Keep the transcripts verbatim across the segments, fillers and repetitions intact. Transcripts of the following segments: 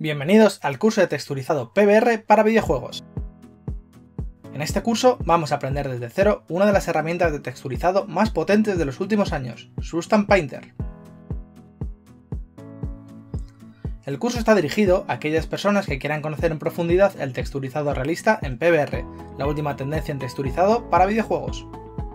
Bienvenidos al curso de texturizado P B R para videojuegos. En este curso vamos a aprender desde cero una de las herramientas de texturizado más potentes de los últimos años, Substance Painter. El curso está dirigido a aquellas personas que quieran conocer en profundidad el texturizado realista en P B R, la última tendencia en texturizado para videojuegos.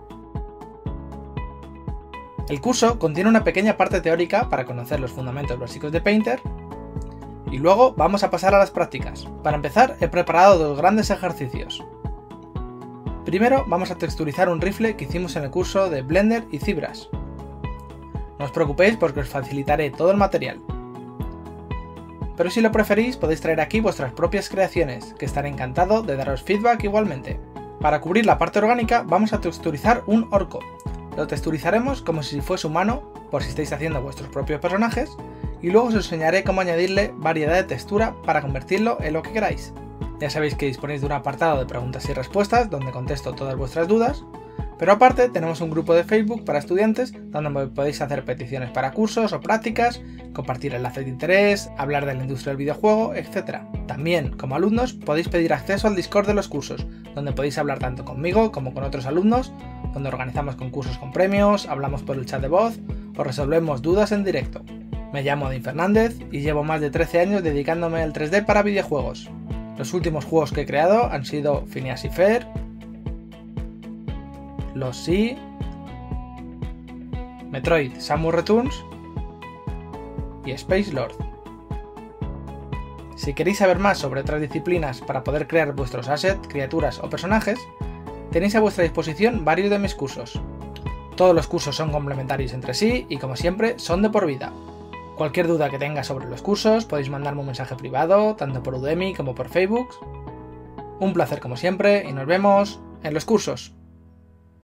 El curso contiene una pequeña parte teórica para conocer los fundamentos básicos de Painter, y luego vamos a pasar a las prácticas. Para empezar, he preparado dos grandes ejercicios. Primero vamos a texturizar un rifle que hicimos en el curso de Blender y ZBrush. No os preocupéis porque os facilitaré todo el material. Pero si lo preferís podéis traer aquí vuestras propias creaciones, que estaré encantado de daros feedback igualmente. Para cubrir la parte orgánica vamos a texturizar un orco. Lo texturizaremos como si fuese humano, por si estáis haciendo vuestros propios personajes, y luego os enseñaré cómo añadirle variedad de textura para convertirlo en lo que queráis. Ya sabéis que disponéis de un apartado de preguntas y respuestas donde contesto todas vuestras dudas, pero aparte tenemos un grupo de Facebook para estudiantes donde podéis hacer peticiones para cursos o prácticas, compartir enlaces de interés, hablar de la industria del videojuego, etcétera. También, como alumnos, podéis pedir acceso al Discord de los cursos, donde podéis hablar tanto conmigo como con otros alumnos, donde organizamos concursos con premios, hablamos por el chat de voz o resolvemos dudas en directo. Me llamo Dean Fernández y llevo más de trece años dedicándome al tres D para videojuegos. Los últimos juegos que he creado han sido Phineas y Ferb, Los Sí, Metroid Samus Returns y Space Lord. Si queréis saber más sobre otras disciplinas para poder crear vuestros assets, criaturas o personajes, tenéis a vuestra disposición varios de mis cursos. Todos los cursos son complementarios entre sí y, como siempre, son de por vida. Cualquier duda que tengáis sobre los cursos podéis mandarme un mensaje privado, tanto por Udemy como por Facebook. Un placer como siempre y nos vemos en los cursos.